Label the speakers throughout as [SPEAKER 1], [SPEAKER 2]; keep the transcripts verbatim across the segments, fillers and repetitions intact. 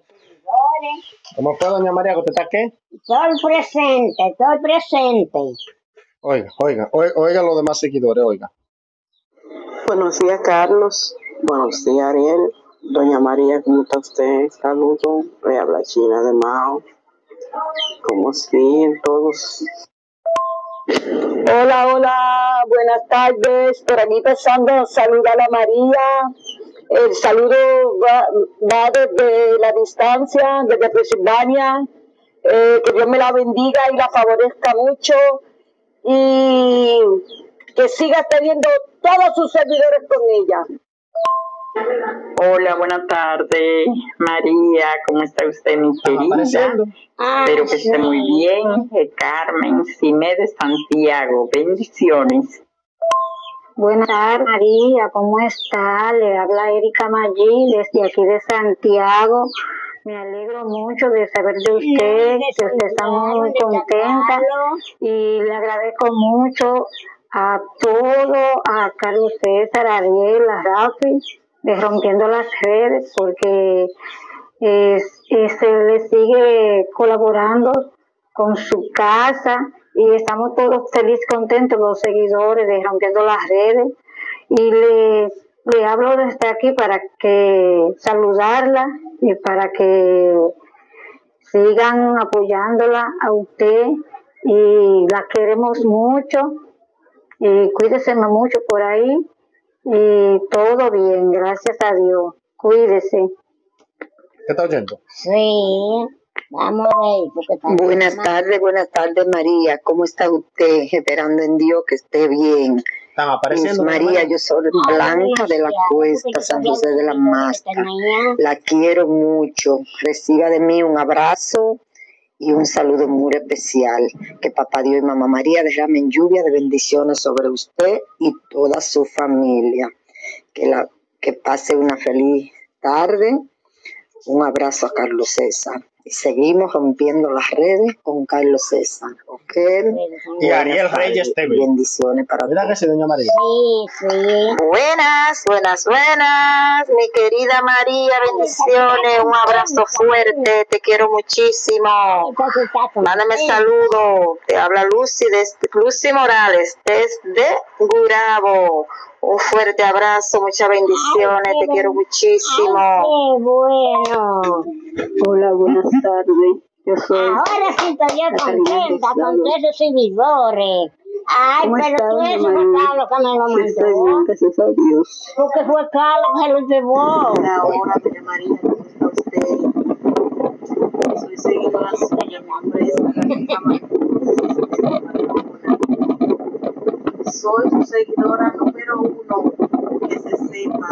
[SPEAKER 1] ¿Cómo fue, doña María? ¿Usted está qué?
[SPEAKER 2] Estoy presente, estoy presente.
[SPEAKER 1] Oiga, oiga, oiga, oiga los demás seguidores, oiga.
[SPEAKER 3] Buenos días, Carlos. Buenos días, Ariel. Doña María, ¿cómo está usted? Saludos. Le habla China de Mao. ¿Cómo siguen todos?
[SPEAKER 4] Hola, hola, buenas tardes. Por aquí pasando, saludar a María. El saludo va, va desde la distancia, desde Pensilvania. Eh, que Dios me la bendiga y la favorezca mucho. Y que siga teniendo todos sus seguidores con ella.
[SPEAKER 5] Hola, buenas tardes, María, ¿cómo está usted, mi querida? Espero que esté muy bien. Eh, Carmen Cime de Santiago, bendiciones.
[SPEAKER 6] Buenas tardes, María, ¿cómo está? Le habla Erika Maggi desde aquí de Santiago. Me alegro mucho de saber de usted, que usted está muy contenta y le agradezco mucho a todo, a Carlos César, a Ariel, a Rafi, de Rompiendo las Redes, porque eh, eh, se le sigue colaborando con su casa y estamos todos felices, contentos, los seguidores de Rompiendo las Redes. Y le, le hablo desde aquí para que saludarla y para que sigan apoyándola a usted y la queremos mucho y cuídese mucho por ahí y todo bien, gracias a Dios, cuídese.
[SPEAKER 1] ¿Qué está oyendo?
[SPEAKER 2] Sí, vamos a ver. Porque está
[SPEAKER 7] buenas tardes, buenas tardes, María. ¿Cómo está usted? Esperando en Dios que esté bien.
[SPEAKER 1] Están apareciendo.
[SPEAKER 7] Pues, María, yo soy Blanca de la Cuesta, San José de la Masta. La quiero mucho. Reciba de mí un abrazo y un saludo muy especial. Que Papá Dios y Mamá María derramen lluvia de bendiciones sobre usted y toda su familia. Que, la, que pase una feliz tarde. Un abrazo a Carlos César. Y seguimos rompiendo las redes con Carlos César. ¿Ok?
[SPEAKER 1] Y Ariel Reyes T V.
[SPEAKER 7] Bendiciones para
[SPEAKER 1] ¿Verdad que sí, doña María?
[SPEAKER 2] Sí, sí.
[SPEAKER 8] Buenas, buenas, buenas. Mi querida María, bendiciones. Un abrazo fuerte. Te quiero muchísimo. Mándame saludos. Te habla Lucy, desde, Lucy Morales, desde Gurabo. Un fuerte abrazo, muchas bendiciones, ay, te bueno. Quiero muchísimo.
[SPEAKER 2] Ay, qué bueno.
[SPEAKER 4] Hola, buenas tardes. Yo soy
[SPEAKER 2] Ahora sí estoy yo contenta con todos esos seguidores. Ay, pero tú eso fue Carlos que me lo mandó.
[SPEAKER 4] Estoy bien, gracias a Dios.
[SPEAKER 2] Porque fue Carlos que lo llevó.
[SPEAKER 8] Ahora, doña María, ¿cómo está usted? Soy seguidora suya, mi nombre es Soy su seguidora número uno, que se sepa.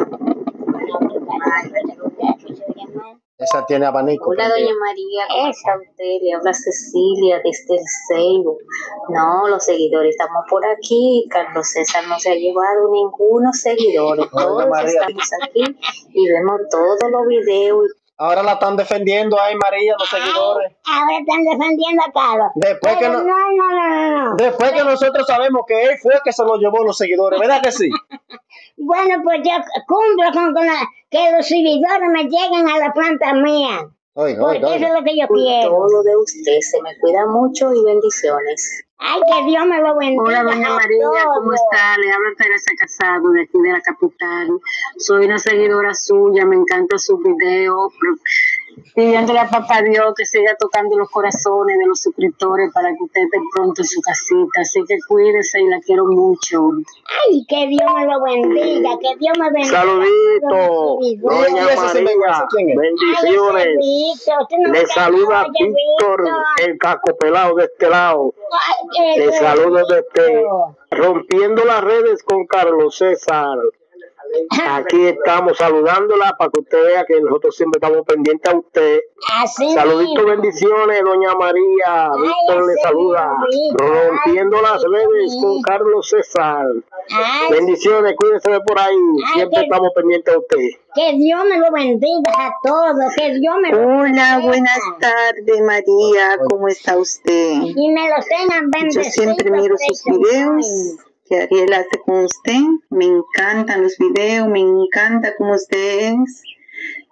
[SPEAKER 1] Esa tiene abanico.
[SPEAKER 8] Hola, doña María, ¿cómo está usted? Le habla Cecilia desde el Seibo. No, los seguidores estamos por aquí. Carlos César no se ha llevado ninguno seguidores. Todos estamos aquí y vemos todos los videos.
[SPEAKER 1] Ahora la están defendiendo, ay María, los seguidores.
[SPEAKER 2] Ay, ahora están defendiendo a Carlos.
[SPEAKER 1] Después
[SPEAKER 2] Pero
[SPEAKER 1] que no,
[SPEAKER 2] no, no, no, no.
[SPEAKER 1] Después que nosotros sabemos que él fue que se lo llevó los seguidores, ¿verdad que sí?
[SPEAKER 2] Bueno, pues yo cumplo con, con la, que los seguidores me lleguen a la planta mía.
[SPEAKER 1] Oiga,
[SPEAKER 2] porque
[SPEAKER 1] oiga,
[SPEAKER 2] eso
[SPEAKER 1] oiga.
[SPEAKER 2] es lo que yo
[SPEAKER 8] Por
[SPEAKER 2] quiero.
[SPEAKER 8] todo de usted, se me cuida mucho y bendiciones.
[SPEAKER 2] Ay, que Dios me lo bendiga.
[SPEAKER 8] Hola, doña María, ¿cómo está? Le habla Teresa Casado de aquí de la capital. Soy una seguidora suya, me encantan sus videos. Pidiéndole a Papá Dios que siga tocando los corazones de los suscriptores para que usted esté pronto en su casita. Así que cuídese y la quiero mucho.
[SPEAKER 2] Ay, que Dios me lo bendiga, que Dios me bendiga.
[SPEAKER 3] Saludito, doña María, bendiciones. Le saluda Víctor, el casco pelado de este lado.
[SPEAKER 2] Ay,
[SPEAKER 3] Le saludo desde Rompiendo las Redes con Carlos César. Aquí estamos saludándola para que usted vea que nosotros siempre estamos pendientes a usted.
[SPEAKER 2] Así
[SPEAKER 3] Saluditos, bendiciones, doña María. Víctor le saluda. Rompiendo las Redes con Carlos César.
[SPEAKER 2] Ay,
[SPEAKER 3] Bendiciones, cuídense de por ahí. Siempre
[SPEAKER 2] que,
[SPEAKER 3] estamos pendientes a usted.
[SPEAKER 2] Que Dios me lo bendiga a todos. Que Dios me lo
[SPEAKER 7] Hola,
[SPEAKER 2] bendiga.
[SPEAKER 7] buenas tardes, María. ¿Cómo está usted?
[SPEAKER 2] Y me los tengan bendecidos.
[SPEAKER 7] Yo siempre miro sus videos que Ariel hace con usted. Me encantan los videos, me encanta cómo usted es.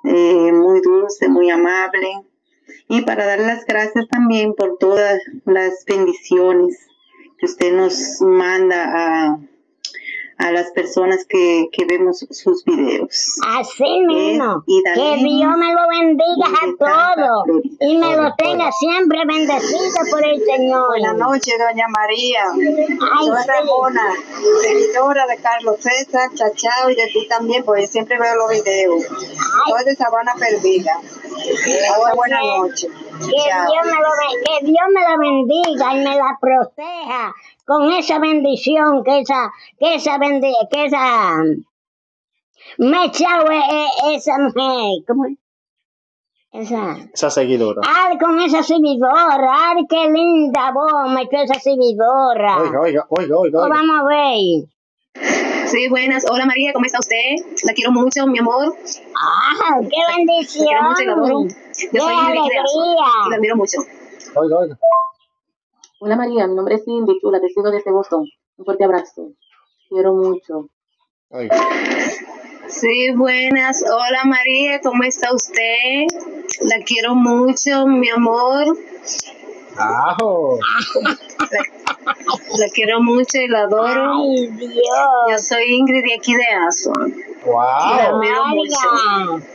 [SPEAKER 9] eh, muy dulce, muy amable. Y para dar las gracias también por todas las bendiciones que usted nos manda a, a las personas que, que vemos sus videos.
[SPEAKER 2] Así mismo, que Dios me lo bendiga a todos y me lo tenga siempre bendecido por el Señor.
[SPEAKER 10] Buenas noches, doña María.
[SPEAKER 2] Ay,
[SPEAKER 10] Soy
[SPEAKER 2] sí.
[SPEAKER 10] Ramona, seguidora de Carlos César, Chachao y de ti también, porque siempre veo los videos. Soy de Sabana Perdida. Hola, buenas noches.
[SPEAKER 2] Que Dios, me lo, be- que Dios me la bendiga y me la proteja con esa bendición, que esa, que esa bendición, que esa, me echado e- e- esa mujer, ¿cómo es? Esa,
[SPEAKER 1] Esa seguidora.
[SPEAKER 2] ay, con esa seguidora, ay, qué linda voz me echó esa seguidora.
[SPEAKER 1] Oiga, oiga, oiga, oiga.
[SPEAKER 2] Oh,
[SPEAKER 1] oiga.
[SPEAKER 2] vamos a ver.
[SPEAKER 11] Sí, buenas. Hola María, ¿cómo está usted? La quiero mucho, mi amor.
[SPEAKER 2] Ah, qué bendición.
[SPEAKER 11] La quiero mucho y la adoro. Yo
[SPEAKER 2] Qué
[SPEAKER 11] soy Ingrid aquí de Aso,
[SPEAKER 2] alegría.
[SPEAKER 11] y la admiro mucho.
[SPEAKER 1] Oiga, oiga.
[SPEAKER 12] Hola María, mi nombre es Cindy, chula, te sigo desde Boston. Un fuerte abrazo. Quiero mucho.
[SPEAKER 1] Oiga.
[SPEAKER 11] Sí, buenas. Hola María, ¿cómo está usted? La quiero mucho, mi amor.
[SPEAKER 1] Ajo.
[SPEAKER 11] La, la quiero mucho y la adoro.
[SPEAKER 2] Ay, Dios.
[SPEAKER 11] Yo soy Ingrid de aquí de Aso. Y la
[SPEAKER 1] Wow.
[SPEAKER 11] admiro mucho.
[SPEAKER 2] Oiga.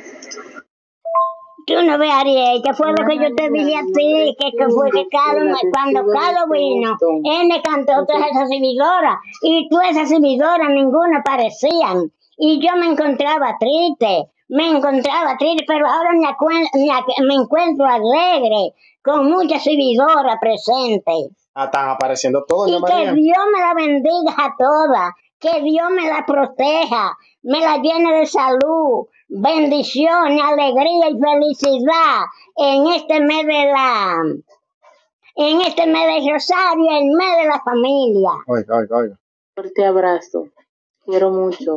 [SPEAKER 2] Tú no ves, Ariel, que fue lo que yo te dije a ti, que, que fue que Carlos, me- cuando Carlos vino, él me cantó todas esas exhibidoras, y tú esas exhibidoras, ninguna parecían, y yo me encontraba triste, me encontraba triste, pero ahora me, acuen- me, ac- me encuentro alegre, con muchas exhibidoras presentes.
[SPEAKER 1] Ah, están apareciendo todos, doña
[SPEAKER 2] Y que
[SPEAKER 1] María.
[SPEAKER 2] Dios me la bendiga a todas, que Dios me la proteja, me la llene de salud, bendición, alegría y felicidad en este mes de la, en este mes de Rosario, el mes de la familia.
[SPEAKER 1] Oiga, oiga, oiga.
[SPEAKER 12] Fuerte abrazo. Quiero mucho.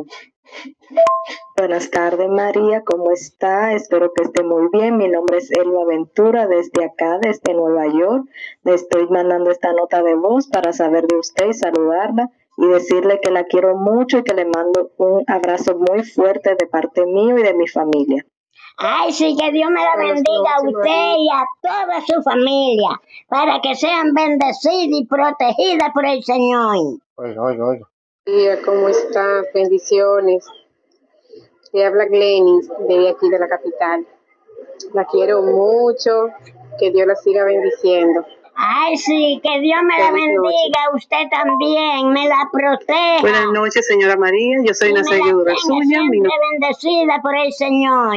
[SPEAKER 9] Buenas tardes, María, ¿cómo está? Espero que esté muy bien. Mi nombre es Elma Ventura, desde acá, desde Nueva York. Le estoy mandando esta nota de voz para saber de usted y saludarla y decirle que la quiero mucho y que le mando un abrazo muy fuerte de parte mío y de mi familia.
[SPEAKER 2] Ay, sí, que Dios me la bendiga a usted y a toda su familia, para que sean bendecidas y protegidas por el Señor.
[SPEAKER 1] Oiga, oiga, oiga.
[SPEAKER 13] María, ¿cómo está? Bendiciones. Te habla Glenis, de aquí de la capital. La quiero mucho. Que Dios la siga bendiciendo.
[SPEAKER 2] Ay, sí, que Dios me la
[SPEAKER 13] Feliz noche.
[SPEAKER 2] bendiga a usted también, me la proteja.
[SPEAKER 9] Buenas noches, señora María. Yo soy
[SPEAKER 2] Y
[SPEAKER 9] una
[SPEAKER 2] me la
[SPEAKER 9] seguidora
[SPEAKER 2] tenga
[SPEAKER 9] suya. Mi
[SPEAKER 2] siempre bendecida por el Señor.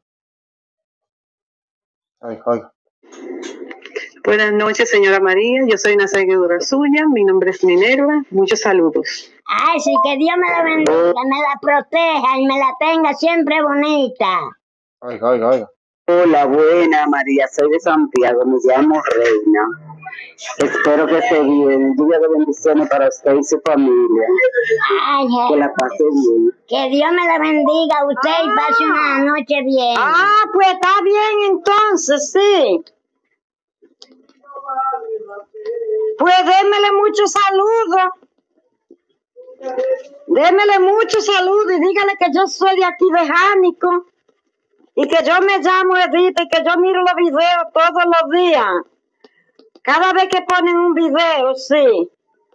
[SPEAKER 1] Oiga, oiga.
[SPEAKER 9] Buenas noches, señora María. Yo soy una seguidora suya. Mi nombre es Minerva. Muchos saludos.
[SPEAKER 2] Ay, sí, que Dios me la bendiga, me la proteja y me la tenga siempre bonita.
[SPEAKER 1] Oiga, oiga, oiga.
[SPEAKER 14] Hola, buena María, soy de Santiago, me llamo Reina. Espero que esté bien, lluvia de bendiciones para usted y su familia.
[SPEAKER 2] Ay,
[SPEAKER 14] Que la pase bien.
[SPEAKER 2] que Dios me la bendiga a usted y pase una noche bien.
[SPEAKER 4] Ah, pues está bien entonces, sí. Pues démele muchos saludos. Démele muchos saludos y dígale que yo soy de aquí de Jánico y que yo me llamo Edith y que yo miro los videos todos los días. Cada vez que ponen un video, sí.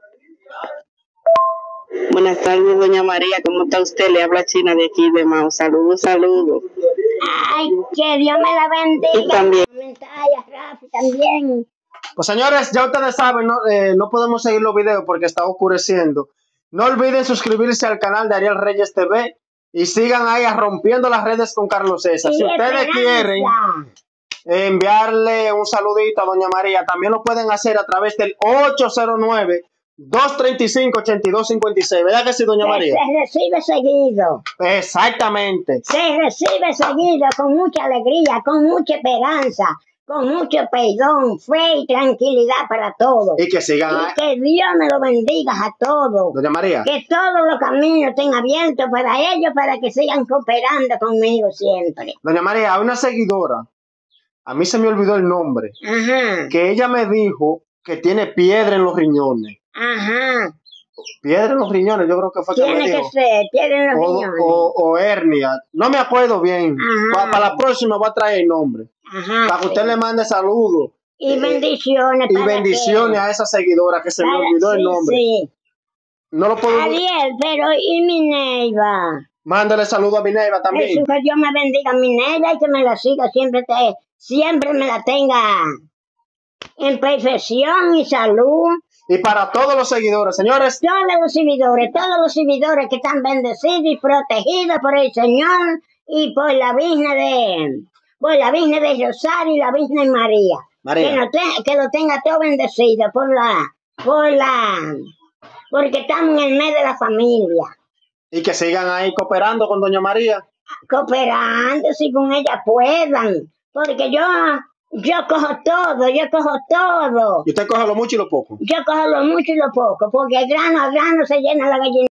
[SPEAKER 9] Buenas tardes, doña María. ¿Cómo está usted? Le habla China de aquí de Mao. Saludos, saludos.
[SPEAKER 2] Ay, que Dios me la bendiga.
[SPEAKER 9] Y también.
[SPEAKER 2] Ay, a Rafi también.
[SPEAKER 1] Pues señores, ya ustedes saben, no, eh, no podemos seguir los videos porque está oscureciendo. No olviden suscribirse al canal de Ariel Reyes T V y sigan ahí a Rompiendo las Redes con Carlos César. Si ustedes quieren eh, enviarle un saludito a doña María, también lo pueden hacer a través del ocho cero nueve, dos tres cinco, ocho dos cinco seis. ¿Verdad que sí, doña María?
[SPEAKER 2] Se recibe seguido.
[SPEAKER 1] Exactamente.
[SPEAKER 2] Se recibe seguido con mucha alegría, con mucha esperanza, con mucho perdón, fe y tranquilidad para todos.
[SPEAKER 1] Y que sigan
[SPEAKER 2] Y
[SPEAKER 1] ahí.
[SPEAKER 2] que Dios me lo bendiga a todos.
[SPEAKER 1] Doña María.
[SPEAKER 2] Que todos los caminos estén abiertos para ellos, para que sigan cooperando conmigo siempre.
[SPEAKER 1] Doña María, hay una seguidora. A mí se me olvidó el nombre.
[SPEAKER 2] Ajá,
[SPEAKER 1] Que ella me dijo que tiene piedra en los riñones.
[SPEAKER 2] ajá.
[SPEAKER 1] Piedra en los riñones, yo creo que fue que me
[SPEAKER 2] Tiene que
[SPEAKER 1] dijo.
[SPEAKER 2] ser, piedra en los
[SPEAKER 1] O,
[SPEAKER 2] riñones.
[SPEAKER 1] o, o hernia. No me acuerdo bien.
[SPEAKER 2] Ajá.
[SPEAKER 1] Pa- Para la próxima voy a traer el nombre.
[SPEAKER 2] Ajá,
[SPEAKER 1] Para que
[SPEAKER 2] sí.
[SPEAKER 1] usted le mande saludos.
[SPEAKER 2] Y
[SPEAKER 1] eh,
[SPEAKER 2] bendiciones.
[SPEAKER 1] Y
[SPEAKER 2] ¿para
[SPEAKER 1] bendiciones
[SPEAKER 2] qué?
[SPEAKER 1] a esa seguidora que se me
[SPEAKER 2] Para-
[SPEAKER 1] olvidó el
[SPEAKER 2] sí,
[SPEAKER 1] nombre.
[SPEAKER 2] sí.
[SPEAKER 1] No lo puedo.
[SPEAKER 2] Ariel, pero ¿y mi Neiva?
[SPEAKER 1] Mándale saludos a mi Neiva también.
[SPEAKER 2] Eso, que Dios me bendiga a mi Neiva y que me la siga, siempre, te, siempre me la tenga en perfección y salud.
[SPEAKER 1] Y para todos los seguidores, señores.
[SPEAKER 2] Todos los seguidores, todos los seguidores que están bendecidos y protegidos por el Señor y por la Virgen de, por la Virgen de Rosario y la Virgen María.
[SPEAKER 1] María.
[SPEAKER 2] Que, no te- que lo tenga todo bendecido por la, por la, porque estamos en el medio de la familia.
[SPEAKER 1] Y que sigan ahí cooperando con Doña María.
[SPEAKER 2] Cooperando si con ella puedan. Porque yo, yo cojo todo, yo cojo todo.
[SPEAKER 1] Y usted coge lo mucho y lo poco.
[SPEAKER 2] Yo cojo lo mucho y lo poco, porque el grano a grano se llena la gallina.